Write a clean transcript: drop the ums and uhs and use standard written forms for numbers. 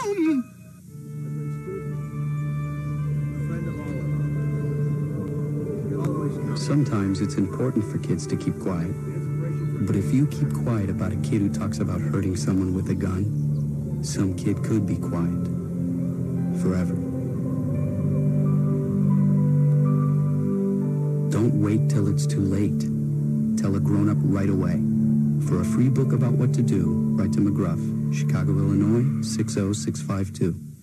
Sometimes it's important for kids to keep quiet. But if you keep quiet about a kid who talks about hurting someone with a gun, some kid could be quiet forever. Don't wait till it's too late. Tell a grown-up right away. For a free book about what to do, write to McGruff, Chicago, Illinois, 60652.